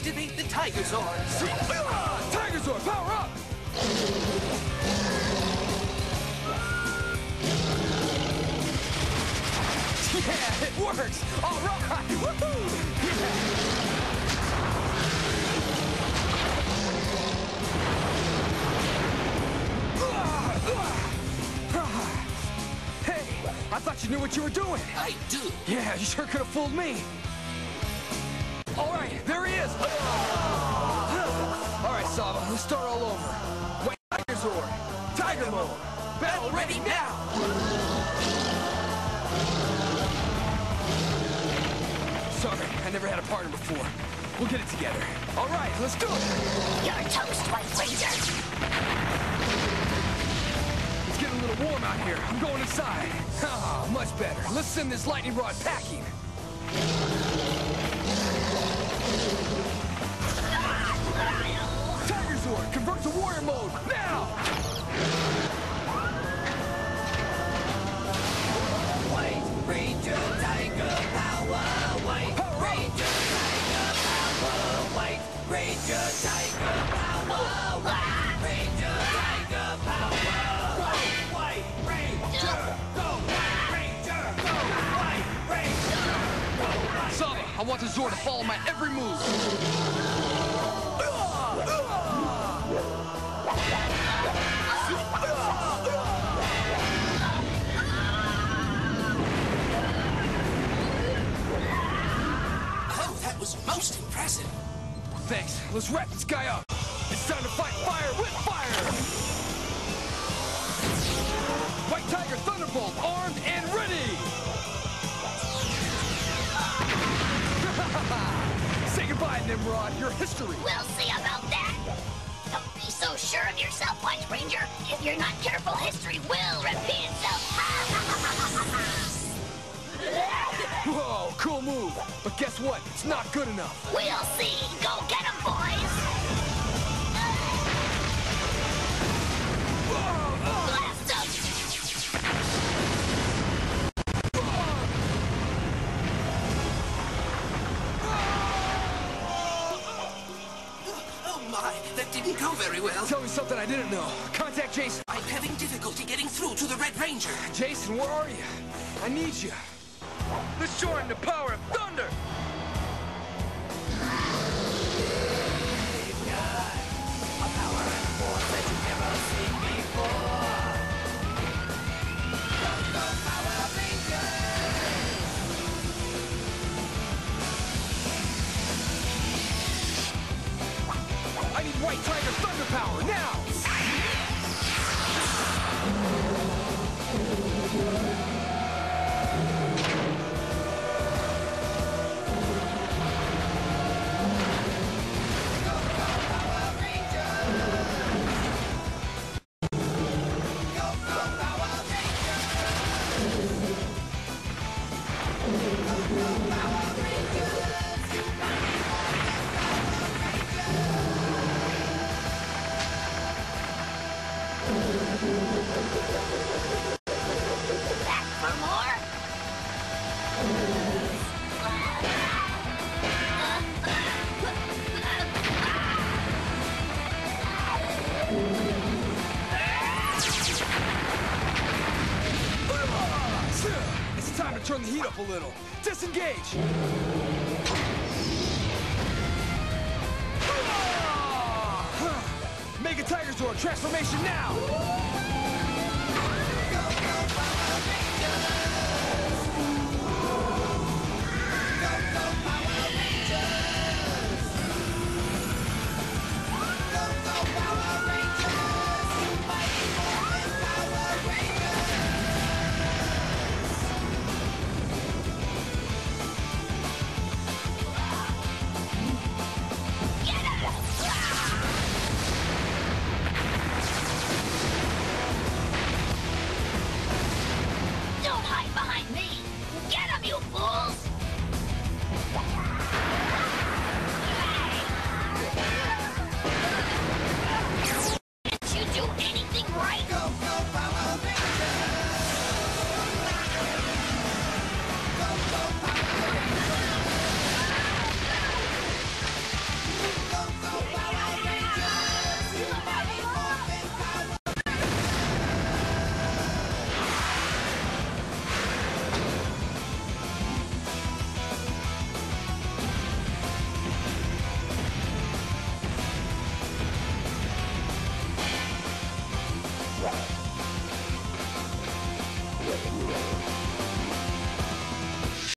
Activate the Tiger Zord. Tiger Zord, power up! Yeah, it works! All right! Woohoo! Hey, I thought you knew what you were doing. I do. Yeah, you sure could have fooled me. All right, there he is. All right, Saba, let's start all over. White Tiger Zord, Tiger Mode, battle ready now. Sorry, I never had a partner before. We'll get it together. All right, let's do it. You're toast, White Ranger. It's getting a little warm out here. I'm going inside. Ah, much better. Let's send this lightning rod packing. Tiger Zord, convert to warrior mode, now! White Ranger Tiger Power. White Ranger Tiger Power. White Ranger Tiger Power. White Ranger Tiger Power. Go White Ranger. Go White Ranger. Go White Ranger. Go White. Saba, I want the Zord to follow my every move. Oh, that was most impressive. Thanks. Let's wrap this guy up. It's time to fight fire with fire. White Tiger Thunderbolt, armed and ready. Say goodbye, Nimrod. Your history. We'll see about that. Don't be so sure of yourself, White Ranger. If you're not careful, history will repeat itself. Whoa, cool move. But guess what? It's not good enough. We'll see. Go get 'em, boys. Blast 'em. Oh my, that didn't go very well. Tell me something I didn't know. Contact Jason. I'm having difficulty getting through to the Red Ranger. Jason, where are you? I need you. Let's join the power of thunder. A power and force that you've never seen before. Go, go, Power Rangers! I need White Tiger Thunder Power now. Back for more? It's time to turn the heat up a little. Disengage. Mega Tiger Zord transformation now.